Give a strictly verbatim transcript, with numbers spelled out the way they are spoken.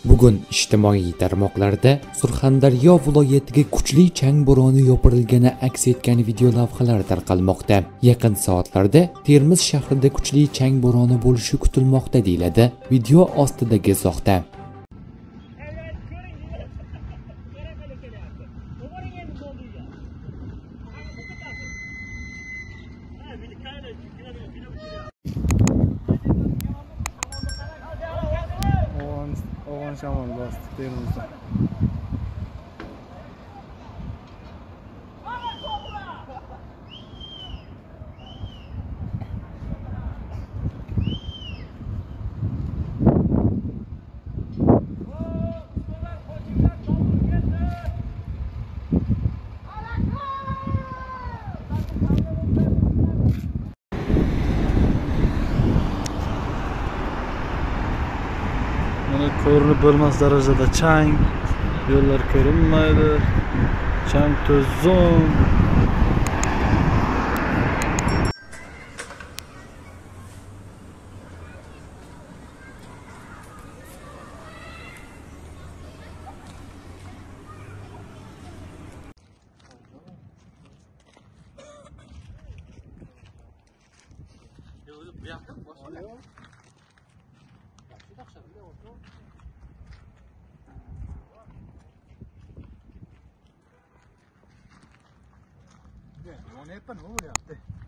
Bugun ijtimoiy tarmoqlarda Surxondaryo viloyatiga kuchli chang bo'roni yopirilgani aks etgan video lavhalar tarqalmoqda. Yaqin soatlarda Termiz shahrida kuchli chang bo'roni bo'lishi kutilmoqda deyiladi video ostidagi izohda. Oğlan şaman bastı Termiz'de. Mana ko'rinib bo'lmas darajada chang, yo'llar ko'rinmaydi, chang to'zon. Bu yoqda boshqa Yonyapman, nima bo'lyapti?